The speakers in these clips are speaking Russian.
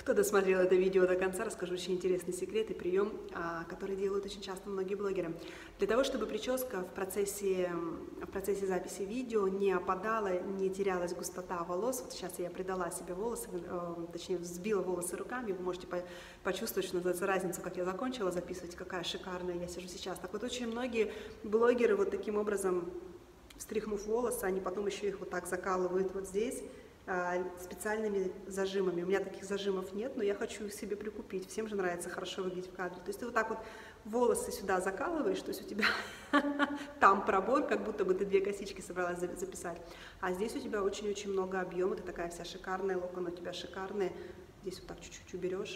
Кто досмотрел это видео до конца, расскажу очень интересный секрет и прием, который делают очень часто многие блогеры. Для того, чтобы прическа в процессе записи видео не опадала, не терялась густота волос, вот сейчас я придала себе волосы, точнее взбила волосы руками, вы можете почувствовать, что называется, разницу, как я закончила записывать, какая шикарная я сижу сейчас. Так вот, очень многие блогеры вот таким образом, встряхнув волосы, они потом еще их вот так закалывают вот здесь, специальными зажимами. У меня таких зажимов нет, но я хочу их себе прикупить. Всем же нравится хорошо выглядеть в кадре. То есть ты вот так вот волосы сюда закалываешь, то есть у тебя там пробор, как будто бы ты две косички собралась записать. А здесь у тебя очень-очень много объема, ты такая вся шикарная, локоны у тебя шикарные. Здесь вот так чуть-чуть уберешь.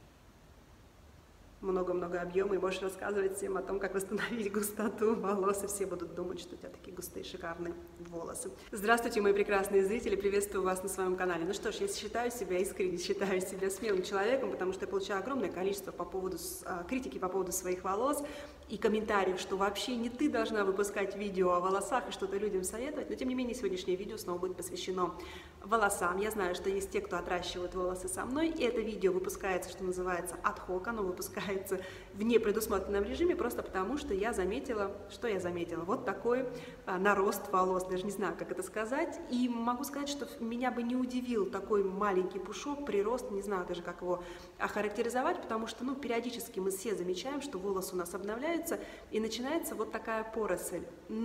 Много-много объема, и можешь рассказывать всем о том, как восстановить густоту волос, и все будут думать, что у тебя такие густые, шикарные волосы. Здравствуйте, мои прекрасные зрители, приветствую вас на своем канале. Ну что ж, я искренне считаю себя смелым человеком, потому что я получаю огромное количество критики по поводу своих волос и комментариев, что вообще не ты должна выпускать видео о волосах и что-то людям советовать, но тем не менее сегодняшнее видео снова будет посвящено волосам. Я знаю, что есть те, кто отращивает волосы со мной, и это видео выпускается, что называется, ad-hoc, оно выпускается в непредусмотренном режиме, просто потому что я заметила, вот такой нарост волос, даже не знаю, как это сказать, и могу сказать, что меня бы не удивил такой маленький пушок, прирост, не знаю даже, как его охарактеризовать, потому что, периодически мы все замечаем, что волосы у нас обновляются, и начинается вот такая поросль.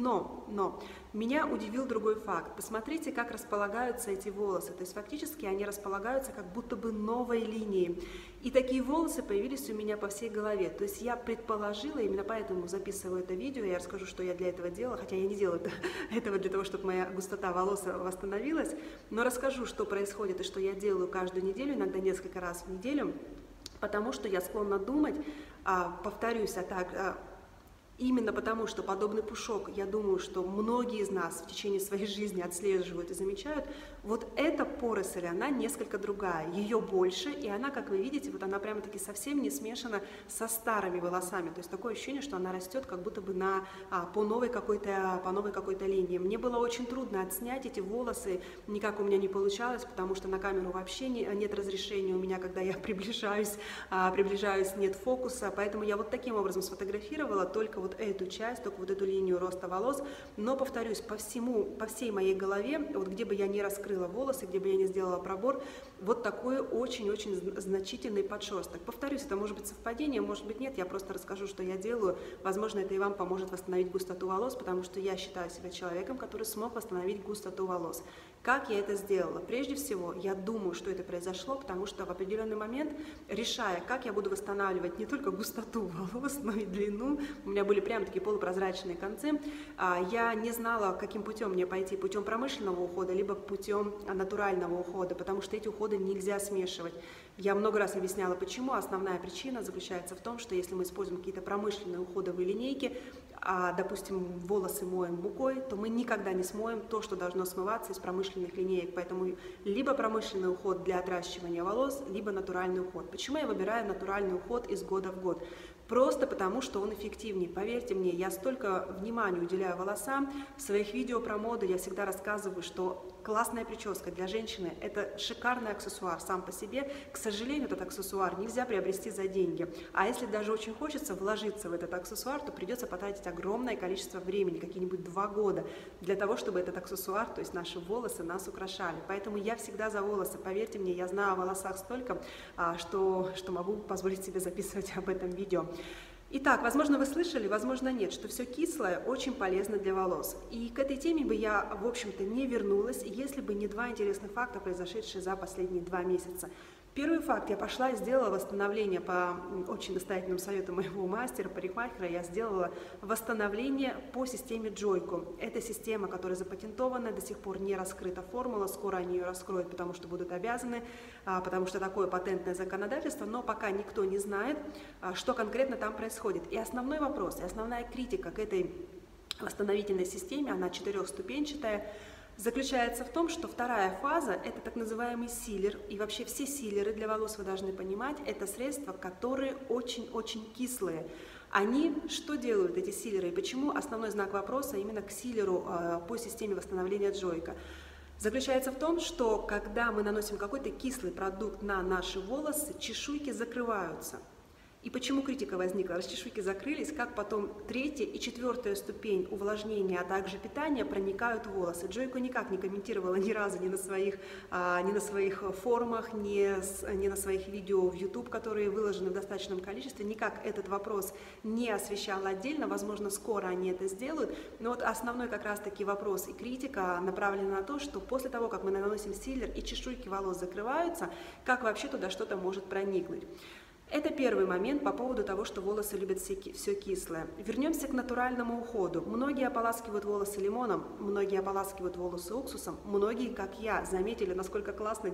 Но меня удивил другой факт. Посмотрите, как располагаются эти волосы, то есть фактически они располагаются как будто бы новой линией, и такие волосы появились у меня по всей голове. То есть я предположила, именно поэтому записываю это видео, я расскажу, что я для этого делала, хотя я не делаю этого для того, чтобы моя густота волос восстановилась, но расскажу, что происходит и что я делаю каждую неделю, иногда несколько раз в неделю, потому что я склонна думать, повторюсь, именно потому, что подобный пушок, я думаю, что многие из нас в течение своей жизни отслеживают и замечают, вот эта поросль, она несколько другая, ее больше, и она, как вы видите, вот она прямо-таки совсем не смешана со старыми волосами, то есть такое ощущение, что она растет как будто бы по новой какой-то линии. Мне было очень трудно отснять эти волосы, никак у меня не получалось, потому что на камеру вообще нет разрешения у меня, когда я приближаюсь, нет фокуса, поэтому я вот таким образом сфотографировала только вот эту часть, только вот эту линию роста волос, но, повторюсь, по всей моей голове, вот где бы я ни раскрыла волосы, где бы я ни сделала пробор, вот такой очень-очень значительный подшерсток. Повторюсь, это может быть совпадение, может быть нет, я просто расскажу, что я делаю, возможно, это и вам поможет восстановить густоту волос, потому что я считаю себя человеком, который смог восстановить густоту волос. Как я это сделала? Прежде всего, я думаю, что это произошло, потому что в определенный момент, решая, как я буду восстанавливать не только густоту волос, но и длину, у меня были прям такие полупрозрачные концы, я не знала, каким путем мне пойти, путем промышленного ухода, либо путем натурального ухода, потому что эти уходы нельзя смешивать. Я много раз объясняла, почему. Основная причина заключается в том, что если мы используем какие-то промышленные уходовые линейки, допустим, волосы моем мукой, то мы никогда не смоем то, что должно смываться из промышленных линеек. Поэтому либо промышленный уход для отращивания волос, либо натуральный уход. Почему я выбираю натуральный уход из года в год? Просто потому, что он эффективнее. Поверьте мне, я столько внимания уделяю волосам. В своих видео про моду я всегда рассказываю, что классная прическа для женщины – это шикарный аксессуар сам по себе. К сожалению, этот аксессуар нельзя приобрести за деньги. А если даже очень хочется вложиться в этот аксессуар, то придется потратить огромное количество времени, какие-нибудь 2 года, для того, чтобы этот аксессуар, то есть наши волосы, нас украшали. Поэтому я всегда за волосы. Поверьте мне, я знаю о волосах столько, что могу позволить себе записывать об этом видео. Итак, возможно, вы слышали, возможно, нет, что все кислое очень полезно для волос. И к этой теме бы я, в общем-то, не вернулась, если бы не 2 интересных факта, произошедшие за последние 2 месяца. Первый факт. Я пошла и сделала восстановление по очень настоятельному совету моего мастера, парикмахера. Я сделала восстановление по системе Джойко. Это система, которая запатентована, до сих пор не раскрыта формула. Скоро они ее раскроют, потому что будут обязаны, потому что такое патентное законодательство. Но пока никто не знает, что конкретно там происходит. И основной вопрос, и основная критика к этой восстановительной системе, она 4-ступенчатая, заключается в том, что вторая фаза – это так называемый силер, и вообще все силеры для волос, вы должны понимать, это средства, которые очень-очень кислые. Они что делают, эти силеры, и почему основной знак вопроса именно к силеру по системе восстановления Джойко? заключается в том, что когда мы наносим какой-то кислый продукт на наши волосы, чешуйки закрываются. И почему критика возникла? Раз чешуйки закрылись, как потом третья и четвертая ступень увлажнения, а также питания проникают в волосы. Джойко никак не комментировала ни разу ни на своих форумах, ни на своих видео в YouTube, которые выложены в достаточном количестве, никак этот вопрос не освещала отдельно. Возможно, скоро они это сделают. Но вот основной как раз-таки вопрос и критика направлена на то, что после того, как мы наносим силлер и чешуйки волос закрываются, как вообще туда что-то может проникнуть. Это первый момент по поводу того, что волосы любят все кислое. Вернемся к натуральному уходу. Многие ополаскивают волосы лимоном, многие ополаскивают волосы уксусом, многие, как я, заметили, насколько классный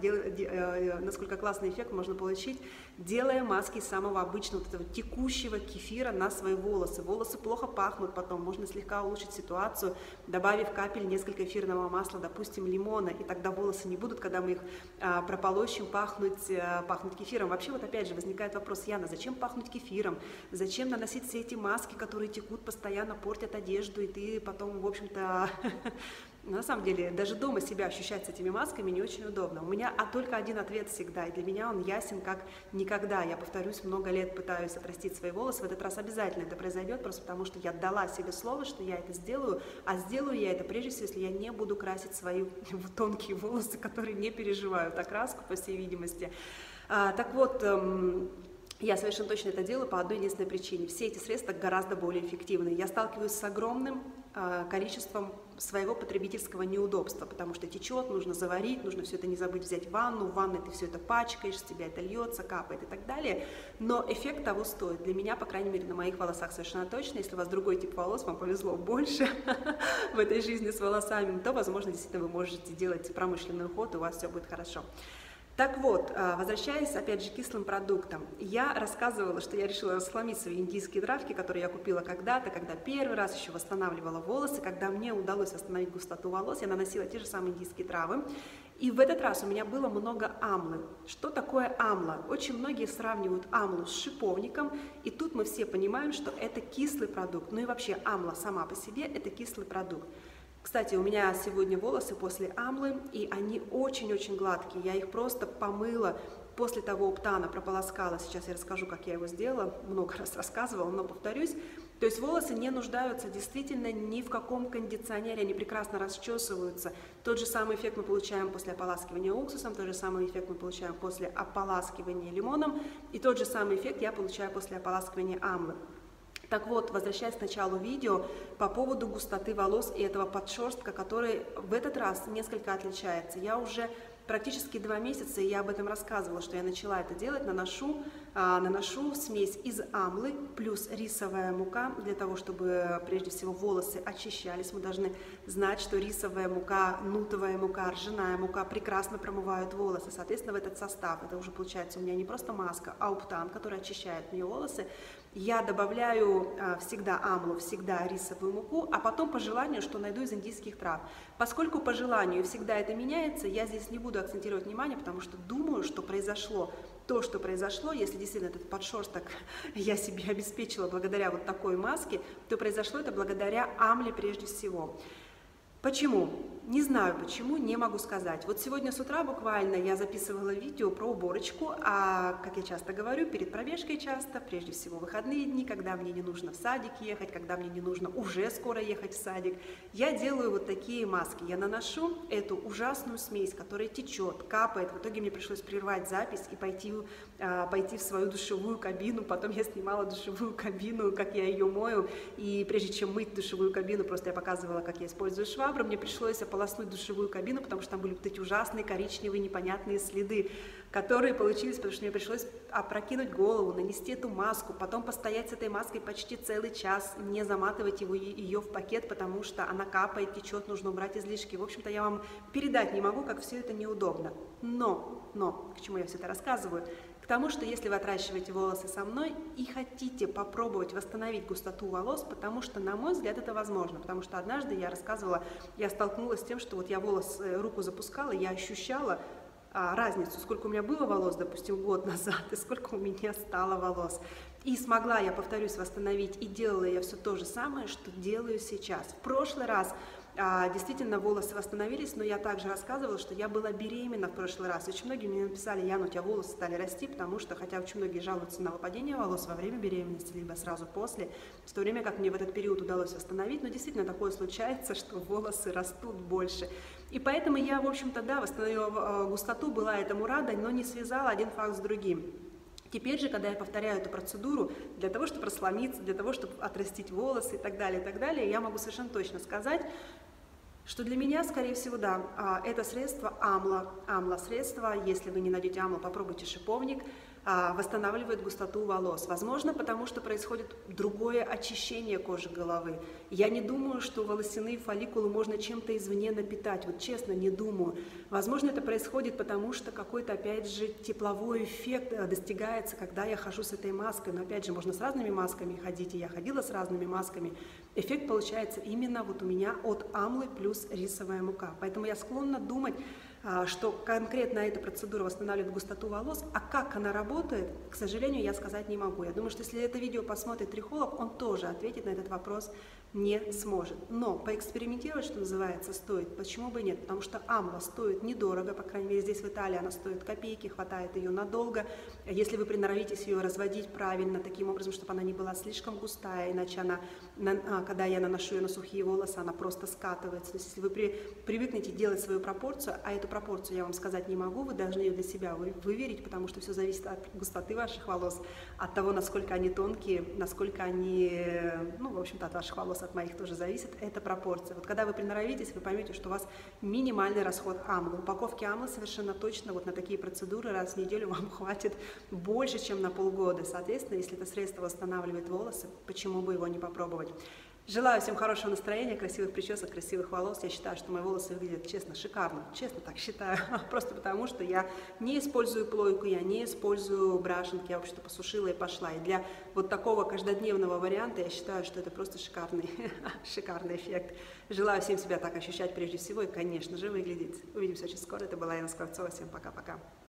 эффект можно получить, делая маски из самого обычного, вот этого текущего кефира на свои волосы. Волосы плохо пахнут потом, можно слегка улучшить ситуацию, добавив капель несколько эфирного масла, допустим, лимона, и тогда волосы не будут, когда мы их прополощем, пахнуть кефиром. Вообще, вот опять же, возникает вопрос: Яна, зачем пахнуть кефиром? Зачем наносить все эти маски, которые текут, постоянно портят одежду, и ты потом, в общем-то, на самом деле, даже дома себя ощущать с этими масками не очень удобно. У меня только один ответ всегда, и для меня он ясен как никогда. Я, повторюсь, много лет пытаюсь отрастить свои волосы, в этот раз обязательно это произойдет, просто потому что я дала себе слово, что я это сделаю, а сделаю я это прежде всего, если я не буду красить свои тонкие волосы, которые не переживают окраску, по всей видимости. Так вот, я совершенно точно это делаю по одной единственной причине. Все эти средства гораздо более эффективны. Я сталкиваюсь с огромным количеством своего потребительского неудобства, потому что течет, нужно заварить, нужно все это не забыть взять в ванну, в ванной ты все это пачкаешь, с тебя это льется, капает и так далее. Но эффект того стоит. Для меня, по крайней мере, на моих волосах совершенно точно. Если у вас другой тип волос, вам повезло больше в этой жизни с волосами, то, возможно, действительно вы можете делать промышленный уход, и у вас все будет хорошо. Так вот, возвращаясь опять же к кислым продуктам, я рассказывала, что я решила расхламить свои индийские травки, которые я купила когда-то, когда первый раз еще восстанавливала волосы, когда мне удалось восстановить густоту волос, я наносила те же самые индийские травы. И в этот раз у меня было много амлы. Что такое амла? Очень многие сравнивают амлу с шиповником, и тут мы все понимаем, что это кислый продукт. Ну и вообще амла сама по себе это кислый продукт. Кстати, у меня сегодня волосы после амлы, и они очень-очень гладкие. Я их просто помыла после того уптана, прополоскала. Сейчас я расскажу, как я его сделала. Много раз рассказывала, но повторюсь. То есть волосы не нуждаются действительно ни в каком кондиционере, они прекрасно расчесываются. Тот же самый эффект мы получаем после ополаскивания уксусом, тот же самый эффект мы получаем после ополаскивания лимоном, и тот же самый эффект я получаю после ополаскивания амлы. Так вот, возвращаясь к началу видео, по поводу густоты волос и этого подшерстка, который в этот раз несколько отличается. Я уже практически 2 месяца, и я об этом рассказывала, что я начала это делать, наношу смесь из амлы плюс рисовая мука, для того, чтобы прежде всего волосы очищались. Мы должны знать, что рисовая мука, нутовая мука, ржаная мука прекрасно промывают волосы. Соответственно, в этот состав, это уже получается у меня не просто маска, а уптан, который очищает мне волосы. Я добавляю всегда амлу, всегда рисовую муку, а потом по желанию, что найду из индийских трав. Поскольку по желанию всегда это меняется, я здесь не буду акцентировать внимание, потому что думаю, что произошло то, что произошло, если действительно этот подшерсток я себе обеспечила благодаря вот такой маске, то произошло это благодаря амле прежде всего. Почему? Не знаю почему, не могу сказать. Вот сегодня с утра буквально я записывала видео про уборочку, а, как я часто говорю, перед пробежкой часто, прежде всего выходные дни, когда мне не нужно в садик ехать, когда мне не нужно уже скоро ехать в садик, я делаю вот такие маски. Я наношу эту ужасную смесь, которая течет, капает. В итоге мне пришлось прервать запись и пойти в свою душевую кабину. Потом я снимала душевую кабину, как я ее мою. И прежде чем мыть душевую кабину, просто я показывала, как я использую швабру, мне пришлось ополоснуть душевую кабину, потому что там были вот эти ужасные коричневые непонятные следы, которые получились, потому что мне пришлось опрокинуть голову, нанести эту маску, потом постоять с этой маской почти целый час, не заматывать ее в пакет, потому что она капает, течет, нужно убрать излишки. В общем-то, я вам передать не могу, как все это неудобно. Но, к чему я все это рассказываю? К тому, что если вы отращиваете волосы со мной и хотите попробовать восстановить густоту волос, потому что, на мой взгляд, это возможно. Потому что однажды я рассказывала, я столкнулась с тем, что вот я руку запускала, я ощущала разницу, сколько у меня было волос, допустим, год назад, и сколько у меня стало волос. И смогла я, повторюсь, восстановить, и делала я все то же самое, что делаю сейчас. В прошлый раз Действительно, волосы восстановились, но я также рассказывала, что я была беременна в прошлый раз. Очень многие мне написали: Яна, у тебя волосы стали расти, потому что, хотя очень многие жалуются на выпадение волос во время беременности, либо сразу после, в то время как мне в этот период удалось восстановить, но действительно такое случается, что волосы растут больше. И поэтому я, в общем-то, да, восстановила густоту, была этому рада, но не связала один факт с другим. Теперь же, когда я повторяю эту процедуру для того, чтобы расслабиться, для того, чтобы отрастить волосы и так далее, я могу совершенно точно сказать, что для меня, скорее всего, да, это средство амла. Амла-средство, если вы не найдете амла, попробуйте шиповник, восстанавливает густоту волос. Возможно, потому что происходит другое очищение кожи головы. Я не думаю, что волосяные фолликулы можно чем-то извне напитать. Вот честно, не думаю. Возможно, это происходит потому, что какой-то, опять же, тепловой эффект достигается, когда я хожу с этой маской. Но, опять же, можно с разными масками ходить, и я ходила с разными масками. Эффект получается именно вот у меня от амлы плюс рисовая мука. Поэтому я склонна думать, что конкретно эта процедура восстанавливает густоту волос, а как она работает, к сожалению, я сказать не могу. Я думаю, что если это видео посмотрит трихолог, он тоже ответит на этот вопрос не сможет. Но поэкспериментировать, что называется, стоит. Почему бы и нет? Потому что амла стоит недорого, по крайней мере, здесь в Италии она стоит копейки, хватает ее надолго. Если вы приноровитесь ее разводить правильно, таким образом, чтобы она не была слишком густая, иначе она, когда я наношу ее на сухие волосы, она просто скатывается. То есть, если вы привыкнете делать свою пропорцию, а эту пропорцию я вам сказать не могу, вы должны ее для себя выверить, потому что все зависит от густоты ваших волос, от того, насколько они тонкие, насколько они, ну, в общем-то, от ваших волос, от моих тоже зависит, это пропорция. Вот когда вы приноровитесь, вы поймете, что у вас минимальный расход амлы. Упаковки амлы совершенно точно вот на такие процедуры раз в неделю вам хватит больше, чем на полгода. Соответственно, если это средство восстанавливает волосы, почему бы его не попробовать? Желаю всем хорошего настроения, красивых причесок, красивых волос. Я считаю, что мои волосы выглядят, честно, шикарно. Честно так считаю. Просто потому, что я не использую плойку, я не использую брашинки. Я вообще-то посушила и пошла. И для вот такого каждодневного варианта я считаю, что это просто шикарный, шикарный эффект. Желаю всем себя так ощущать прежде всего и, конечно же, выглядеть. Увидимся очень скоро. Это была Яна Скворцова. Всем пока-пока.